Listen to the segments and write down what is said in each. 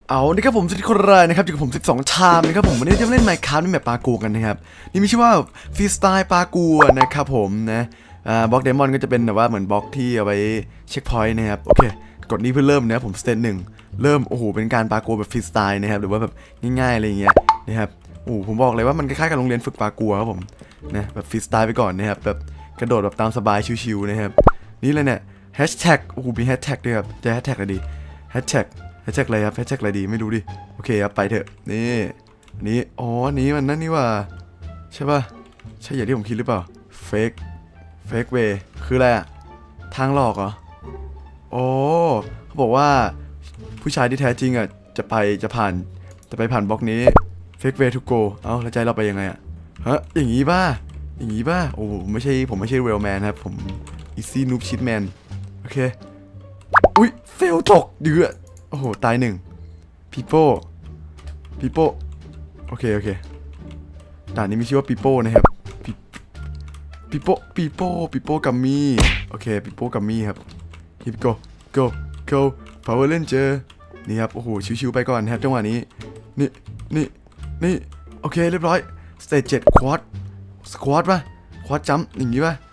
เอานี่ครับผมสิคนรายนะครับอยู่กับผม12ชามนะครับผมวันนี้จะเล่น Minecraft ในแมปปากูกันนะครับนี่มีชื่อว่าฟรีสไตล์ปากูนะครับผมนะบล็อกเดมอนก็จะเป็นแบบว่าเหมือนบล็อกที่เอาไว้เช็คพอยต์นะครับโอเคกดนี้เพื่อเริ่มนะครับผมสเตจ1เริ่มโอ้โหเป็นการปากูแบบฟรีสไตล์นะครับหรือว่าแบบง่ายๆอะไรอย่างเงี้ยนะครับโอ้ผมบอกเลยว่ามันคล้ายๆกับโรงเรียนฝึกปากูครับผมนะแบบฟรีสไตล์ไปก่อนนะครับแบบกระโดดแบบตามสบายชิวๆนะครับนี่เลยเนี่ยแฮชแท็กโอ้โหมีแฮชแท็กด้วยครับจะแฮชแท็กอะไรดีแฮชแท็กอะไรครับแฮชแท็กอะไรดีไม่รู้ดิโอเคครับไปเถอะนี่อ๋อนี้มันนั่นนี่ว่าใช่ป่ะใช่อย่างที่ผมคิดหรือเปล่าเฟกเวย์คืออะไรอะทางหลอกเหรอโอ้เขาบอกว่าผู้ชายที่แท้จริงอะจะผ่านบล็อกนี้เฟกเวย์ทูโกเอ้าแล้วใจเราไปยังไงอะฮะอย่างงี้ป่ะโอ้ผมไม่ใช่เวลแมนครับผมอีซี่นูบชิดแมนโอเคอุ้ยเฟลตกเดือดโอ้โหตายหนึ่งปีโป้โอเคด่านนี้มีชื่อว่าปีโป้นะครับปีโป้กัมมี่โอเคปีโป้กัมมี่ครับฮิปโกพาวเวอร์เลนเจอร์นี่ครับโอ้โหชิวๆไปก่อนครับจังหวะนี้นี่โอเคเรียบร้อยสเตจ7สควอตป่ะควอตจัมป์อย่างงี้ป่ะ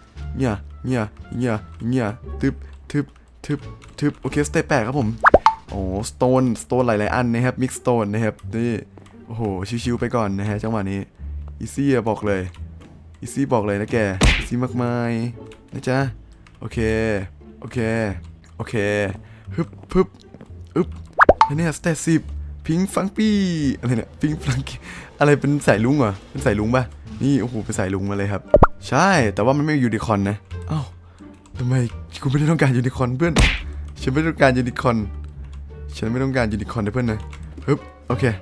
เนี่ยทึบโอเคสเตจ8ครับผมโอ้สโตนหลายๆอันนะครับมิกสโตนนะครับนี่โอ้โหชิวๆไปก่อนนะฮะจังหวะนี้อีซี่บอกเลยนะแกอีซี่มากมายนะจ๊ะโอเคฮึบอึบแล้วเนี่ยสเตจ10พิงฟังปี้อะไรเนี่ยพิงฟังกี้อะไรเป็นสายลุงเหรอเป็นสายลุงป่ะนี่โอ้โหเป็นสายลุงมาเลยครับใช่แต่ว่ามันไม่มียูนิคอร์นนะอ้าวทำไมกูไม่ได้ต้องการยูนิคอร์นเพื่อนฉันไม่ต้องการยูนิคอร์นนะเพื่อนนะฮึบโอเค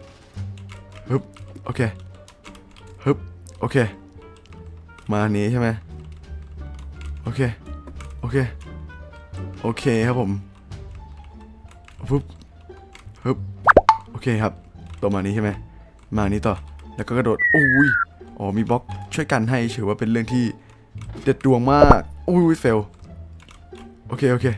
มานี้ใช่ไหมโอเคครับผมฮึบโอเคครับตัวมานี้ใช่ไหมมานี้ต่อแล้วก็กระโดดโอ้ยอ๋อมีบล็อกช่วยกันให้ถือว่าเป็นเรื่องที่เด็ดดวงมากโอ้ยเฟลโอเคอุ้ย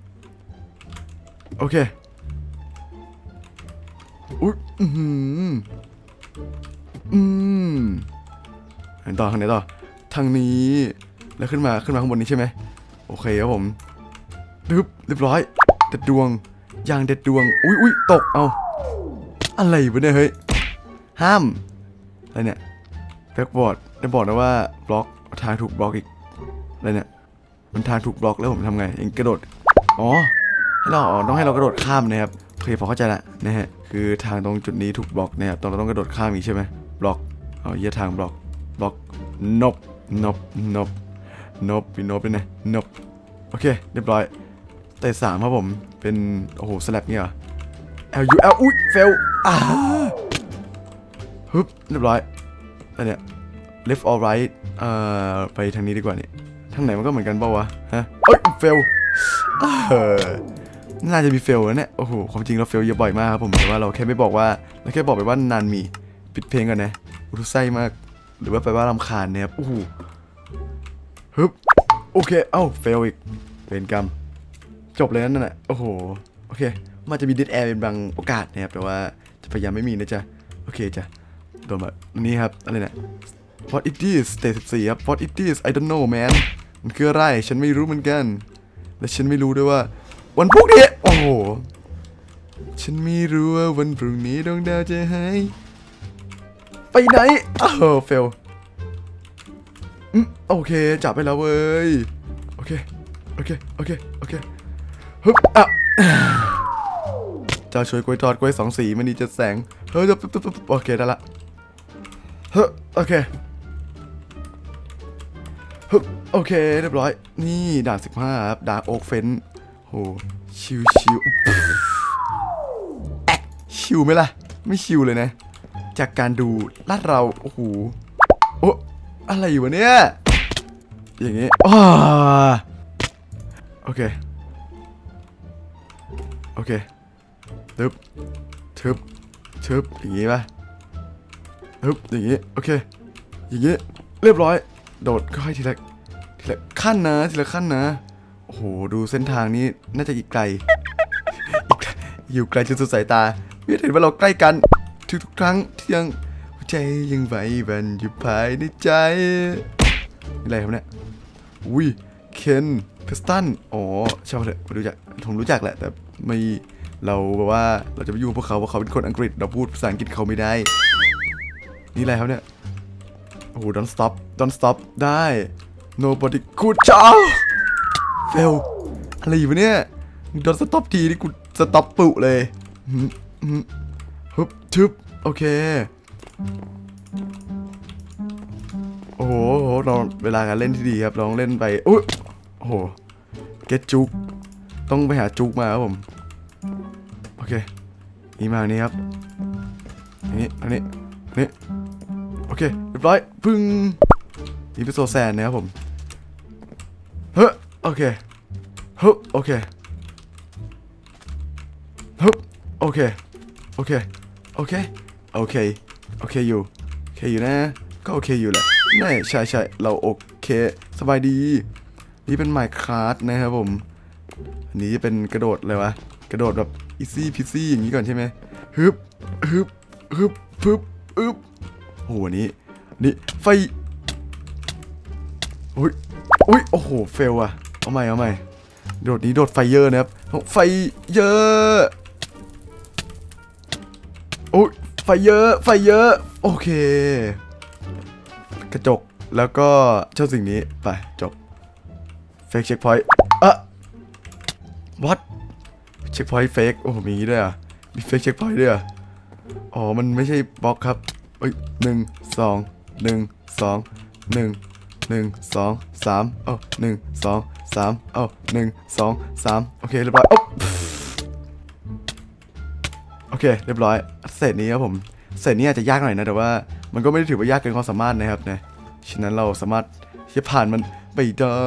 ไหนต่อทางนี้แล้วขึ้นมาข้างบนนี้ใช่ไหมโอเคครับผมเรียบร้อยเด็ดดวงอย่างเด็ดดวงอุ้ยตกเอาอะไรวะเนี่ยเฮ้ยห้ามอะไรเนี่ยแบ็กบอร์ดได้บอกนะว่าบล็อกทางถูกบล็อกอีกอะไรเนี่ยมันทางถูกบล็อกแล้วผมทำไงเองกระโดดอ๋อต้องให้เรากระโดดข้ามนะครับโอเคพอเข้าใจละนะฮะคือทางตรงจุดนี้ถูกบล็อกนะครับเราต้องกระโดดข้ามอีกใช่ไหมบล็อกเอาเยี่ยทางบล็อกนบเป็นไงนบโอเคเรียบร้อยเตะ3ครับผมเป็นโอ้โหสแลปเนี่ยเหรอ LUL อุ้ยเฟลฮึบเรียบร้อยอะไรเนี่ย left or right ไปทางนี้ดีกว่านี่ทางไหนมันก็เหมือนกันเปล่าวะฮะเอ้ยเฟลน่าจะมีเฟลแล้วเนี่ยโอ้โหความจริงเราเฟลเยอะบ่อยมากครับผมแต่ว่าเราแค่บอกไปว่านานมีปิดเพลงกันนะอุทุไส้มากหรือว่าไปว่ารำคาญนะครับโอ้โหฮึบโอเคเอ้าเฟลอีกเป็นกรรมจบเลยนั่นแหละโอ้โหโอเคมันจะมีเดดแอร์เป็นบางโอกาสนะครับแต่ว่าจะพยายามไม่มีนะจ๊ะโอเคจ้ะโดนแบบนี้ครับอะไรเนี่ย What it is Stage 14ครับ What it is I don't know man มันคืออะไรฉันไม่รู้เหมือนกันและฉันไม่รู้ด้วยว่าวันพรุ่งนี้โอ้โหฉันไม่รู้ว่าวันพรุ่งนี้ดวงดาวจะหายไปไหนเฟลโอเคจับไปแล้วเว้ยโอเคฮึบเจ้าช่วยกล้วยทอดกล้วย2 สีมันดีจะแสงเฮ้ยโอเคได้ละเฮ้ยโอเคโอเคเรียบร้อยนี่ด่าน15ครับดาร์กโอ๊กเฟนโหชิวชิวไหมล่ะไม่ชิวเลยนะจากการดูลาดเราโอ้โหอะไรอยู่วะเนี่ยอย่างงี้โอเคทึบอย่างงี้ป่ะทึบอย่างงี้โอเคอย่างงี้เรียบร้อยโดดค่อยทีละขั้นนะโอ้โหดูเส้นทางนี้น่าจะอีกไกลอยู่ไกลจนสุดสายตาเห็นว่าเราใกล้กันทุกครั้งที่ยังหัวใจยังไหวบันอยู่ภายในใจอะไรครับเนี่ยอุ้ยเคนเพสตันอ๋อใช่ไหมเนี่ยผมรู้จักแหละแต่ไม่เราแบบว่าเราจะไปยุ่งพวกเขาเพราะเขาเป็นคนอังกฤษเราพูดภาษาอังกฤษเขาไม่ได้นี่อะไรครับเนี่ยโอ้โห don't stop ได้ nobody could จ้าเฟลอะไรอยู่เนี่ยโดนสต็อปทีนี่กูสต็อปปุเลยฮึบทึบโอเคโอ้โหเราเวลาการเล่นที่ดีครับลองเล่นไปอุ้ยโอ้โหเก็ตจุกต้องไปหาจุกมาครับผมโอเคนี่มานี้ครับอันนี้โอเคเรียบร้อยพึ่งนี่เป็นโซแซนนะครับผมเฮ้โอเคฮึบโอเคฮึบโอเคโอเคโอเคโอเคโอเคอยู่นะก็โอเคอยู่แหละไม่ใช่เราโอเคสบายดีนี่เป็น Minecraft นะครับผมอันนี้เป็นกระโดดเลยวะกระโดดแบบ easy peasy อย่างนี้ก่อนใช่ไหมฮึบโอ้โหนี่ไฟอุ้ยโอ้โหเฟลอะเอาใหม่โดดไฟเยอะนะครับไฟเยอะโอ้ยไฟเยอะโอเคกระจกแล้วก็เจ้าสิ่งนี้ไปจบเฟกเช็คพอยต์what เช็คพอยต์เฟกโอ้โหมีด้วยอ่ะมีเฟกเช็คพอยต์ด้วยอ่ะอ๋อมันไม่ใช่บล็อกครับเอ้ย1 2 1 2 3เอ้า1 2 3เอ้า1 2 3โอเคเรียบร้อยโอเคเรียบร้อยเศษนี้ครับผมเศษนี้อาจจะยากหน่อยนะแต่ว่ามันก็ไม่ได้ถือว่ายากเกินความสามารถนะครับนะฉะนั้นเราสามารถที่จะผ่านมันไปได้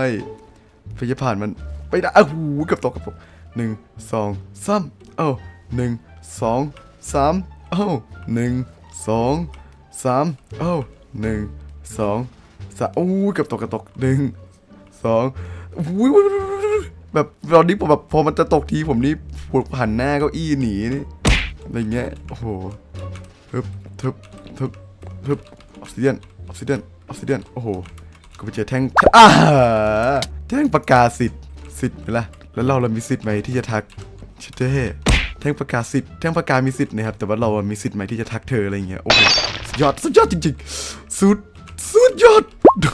อ้าวเกือบตก1 2 3เอ้า1 2 3เอ้า1 2 3เอ้า1 2 3โอ้เกือบตก1 2อุ้ยแบบตอนนี้ผมแบบพอมันจะตกทีผมนี่หันหน้าเก้าอี้หนีนี่อะไรเงี้ยโอ้โหทึบออฟซิเดียนโอ้โหก็ไปเจอแท่งแท่งประกาศสิทธิ์ไปละแล้วเรามีสิทธิ์ไหมที่จะทักชิเต้แท่งประกาศสิทธิ์แท่งประกาศมีสิทธิ์นะครับแต่ว่าเรามีสิทธิ์ไหมที่จะทักเธออะไรเงี้ยโอ้โหสุดยอดจริงๆสุดยอด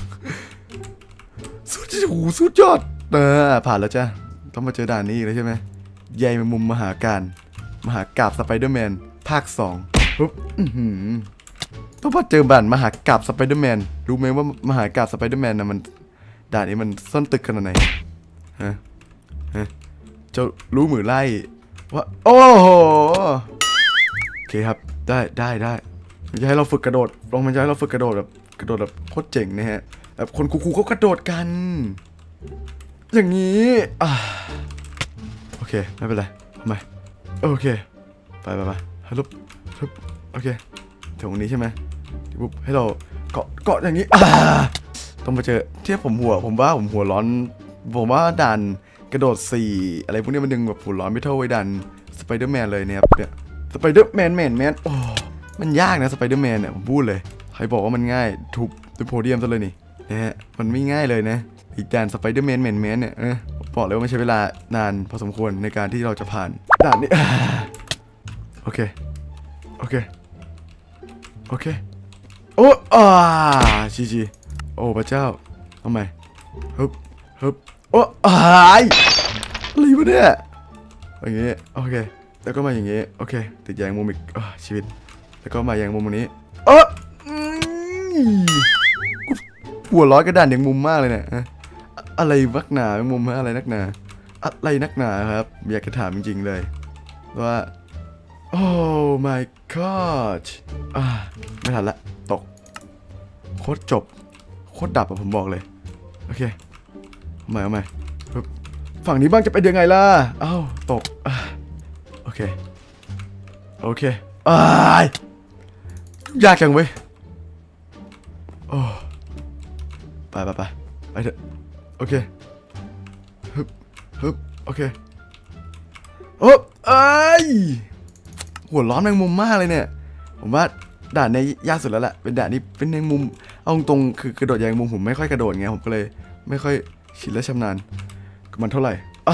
สุดยอดผ่านแล้วจ้ะต้องมาเจอด่านนี้เลยใช่ไหมใยแมงมุมมหากาบสไปเดอร์แมนภาค2ปุ๊บต้องมาเจอด่านมหากาบสไปเดอร์แมนรู้ไหมว่ามหากาบสไปเดอร์แมนนะมันด่านนี้มันซ่อนตึกขนาดไหนฮะจะรู้มือไล่ว่าโอ้โหโอเคครับได้มันจะให้เราฝึกกระโดดมันจะให้เราฝึกกระโดดแบบโคตรเจ๋งนะฮะแบบคนคูลๆเขากระโดดกันอย่างนี้โอเคไม่เป็นไรทำไมโอเคไปฮัลโหลโอเคถึงตรงนี้ใช่ไหมปุ๊บให้เราเกาะอย่างนี้ต้องมาเจอที่ผมว่าผมหัวร้อนผมว่าด่านกระโดด4อะไรพวกนี้มันดึงแบบหัวร้อนไม่เท่าไอ้ด่านสไปเดอร์แมนเลยเนี่ยสไปเดอร์แมนโอ้มันยากนะสไปเดอร์แมนเนี่ยผมพูดเลยใครบอกว่ามันง่ายทุบด้วยโพเดียมซะเลยนี่นะฮะมันไม่ง่ายเลยนะอีกด่านสไปเดอร์แมนเนี่ยบอกเลยว่ามันใช้เวลานานพอสมควรในการที่เราจะผ่านด่านนี้โอเคโอ้จีโอ้พระเจ้าทำไมฮึบโอ้อะไรวะเนี่ยอย่างงี้โอเคแล้วก็มาอย่างงี้โอเคติดแยงมุมอีกชีวิตแล้วก็มาแยงมุมนี้หัวร้อนกระดานแยงมุมมากเลยเนี่ยอะไรนักหนาแยงมุมอะไรนักหนาครับอยากจะถามจริงๆเลยว่าโอ้ my god ไม่ทันละตกโคตรจบโคตรดับผมบอกเลยโอเคเอาใหม่ฝั่งนี้บ้างจะเป็นยังไงล่ะตกโอเคยากจังเว้ยโอ้ไปเถอะโอเคฮึบโอเคหัวร้อนแมงมุมมากเลยเนี่ยผมว่าด่านในยากสุดแล้วแหละเป็นด่านนี้เป็นแมงมุมเอาตรงคือกระโดดแมงมุมผมไม่ค่อยกระโดดไงผมก็เลยไม่ค่อยชินและชำนาญมันเท่าไหร่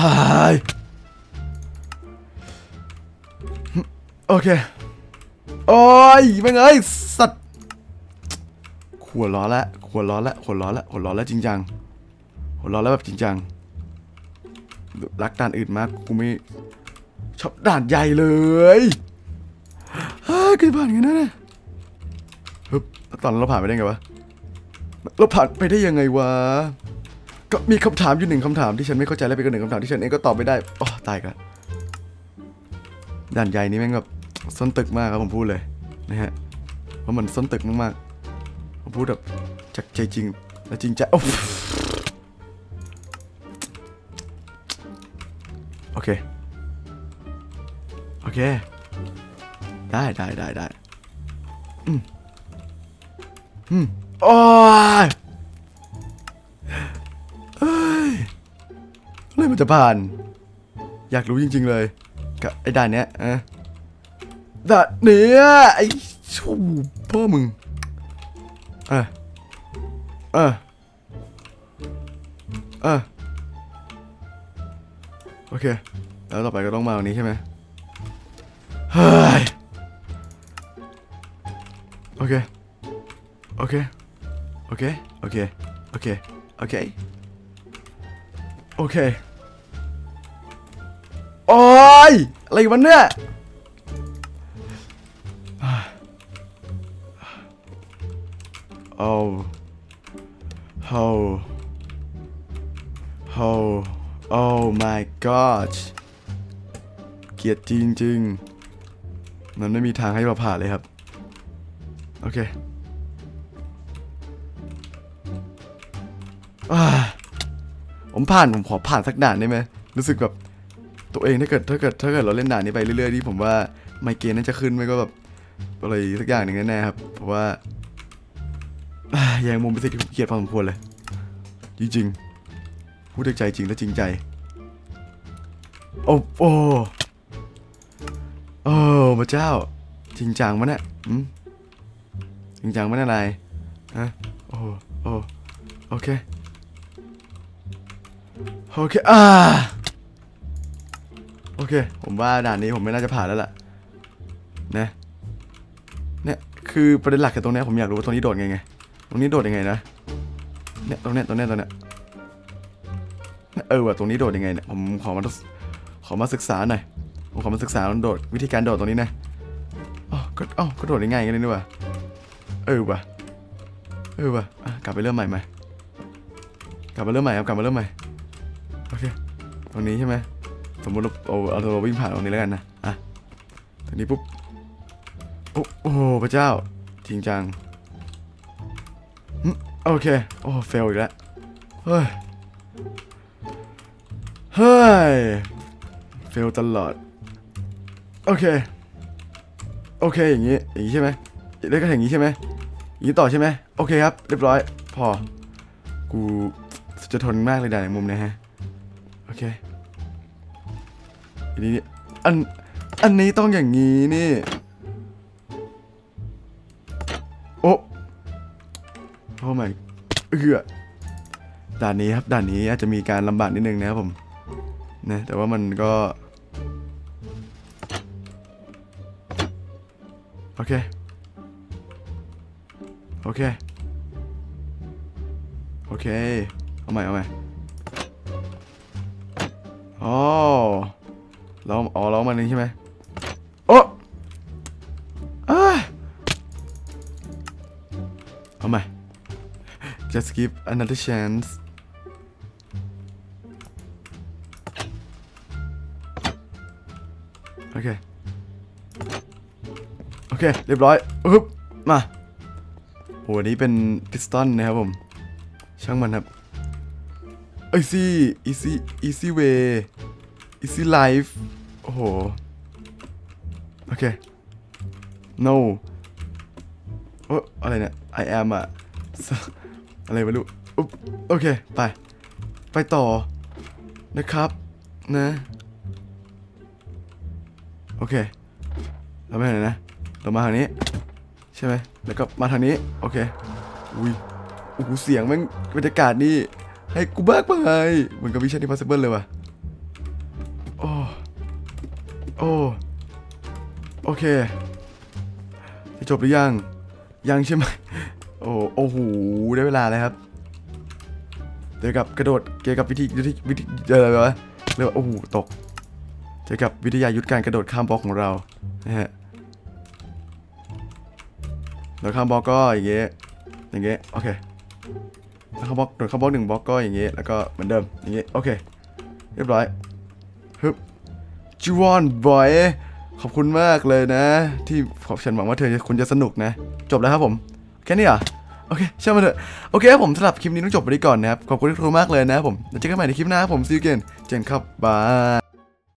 โอเคโอ้ยแม่งเอ้ยสัตว์หัวร้อนแล้วหัวร้อนแล้วหัวร้อนแล้วหัวร้อนแล้วจริงจังหัวร้อนแล้วแบบจริงจังรักด่านอื่นมากกูไม่ชอบด่านใหญ่เลยกี่ผ่านกันนะเนี่ยตอนเราผ่านไปได้ไงวะเราผ่านไปได้ยังไงวะก็มีคำถามอยู่หนึ่งคำถามที่ฉันไม่เข้าใจและเป็นหนึ่งคำถามที่ฉันเองก็ตอบไม่ได้อ๋อตายกันด่านใหญ่นี่แม่งแบบส้นตึกมากครับผมพูดเลยนะฮะเพราะมันส้นตึกมากๆผมพูดแบบจากใจจริงและจริงใจโอเคโอเคได้โอ้ยเฮ้ยอะไรมันจะผ่านอยากรู้จริงๆเลยกับไอ้ด่านเนี้ยด่านเนี้ยไอ้ชูพ่อมึงโอเคแล้วต่อไปก็ต้องมาวันนี้ใช่ไหมเฮ้ยโอเคโอเคโอ้ยอะไรวันเนี้ยOh my god เกลียดจริงๆมันไม่มีทางให้เราผ่านเลยครับโอเคผมขอผ่านสักด่านได้ไหมรู้สึกแบบตัวเองถ้าเกิดเราเล่นด่านนี้ไปเรื่อยๆที่ผมว่าไมเกรนน่าจะขึ้นไม่ก็แบบอะไรสักอย่างหนึ่งแน่ๆครับเพราะว่าแยงมุมเป็นสิ่งที่ผมเกลียดพอสมควรเลยจริงๆพูดด้วยใจจริงและจริงใจโอ้พระเจ้าจริงจังมั้ยเนี่ยจริงจังมั้ยอะไรฮะโอเคโอเคผมว่าด่านนี้ผมไม่น่าจะผ่านแล้วล่ะนะเนี่ยคือประเด็นหลักจากตรงนี้ผมอยากรู้ว่าตรงนี้โดดไงตรงนี้โดดยังไงนะเนี่ยตรงเนี้ยว่ะตรงนี้โดดยังไงเนี่ยผมขอมาศึกษาหน่อยผมขอมาศึกษาโดดวิธีการโดดตรงนี้นะก็โดดง่ายๆกันเลยนี่ว่ะว่ะกลับไปเริ่มใหม่ไหมกลับมาเริ่มใหม่โอเคตรงนี้ใช่ไหมสมมติเราวิ่งผ่านตรงนี้แล้วกันนะตรงนี้ปุ๊บโอ้พระเจ้าจริงจังโอเคเฟลอีกแล้วเฮ้ยเฟลตลอดโอเคอย่างนี้ใช่ไหมเล่นก็อย่างนี้ใช่ไหมอย่างนี้ต่อใช่ไหมโอเคครับเรียบร้อยพอกูจะทนมากเลยด่านในมุมนะฮะโอเคอันนี้อันนี้ต้องอย่างนี้นี่โอ้ไม่ด่านนี้ครับด่านนี้อาจจะมีการลำบากนิดนึงนะครับผมนะแต่ว่ามันก็โอเคเอาใหม่ร้องมันนี้ใช่ไหมเอาใหม่ just give another chanceโอเคเรียบร้อยมาโหนี้เป็นพิสตันนะครับผมช่างมันครับeasy way easy life โอ้โหโอเค no อะไรเนี่ย I am อะไรไม่รู้โอเคไปต่อนะครับนะโอเคเราไม่เห็นนะเรามาทางนี้ใช่ไหมแล้วก็มาทางนี้โอเคอุ้ยโอ้โหเสียงแม่งบรรยากาศนี่ให้กูบ้าไปเหมือนกับวิชั่นอิมพอสซิเบิลเลยว่ะโอ้โอ้โอเคจะจบหรือยังใช่ไหมโอ้โหได้เวลาแล้วครับเจอกับกระโดดเจอกับวิธีอะไรวะเรียกว่าโอ้โหตกเจอกับวิทยายุทธการกระโดดข้ามบล็อกของเรานะฮะโดดข้ามบล็อกก็อย่างเงี้ยโอเคแล้วข้ามบล็อกโดดข้ามบล็อก1บล็อกก็อย่างเงี้ยแล้วก็เหมือนเดิมอย่างเงี้ยโอเคเรียบร้อยฮึบจูวอนบอยขอบคุณมากเลยนะที่ฉันหวังว่าคุณจะสนุกนะจบแล้วครับผมแค่นี้เหรอโอเคเชื่อมาเถอะโอเคครับผมสำหรับคลิปนี้ต้องจบไปก่อนนะครับขอบคุณทุกคนมากเลยนะครับผมแล้วเจอกันใหม่ในคลิปหน้าครับผมซีเกนเจนครับบาย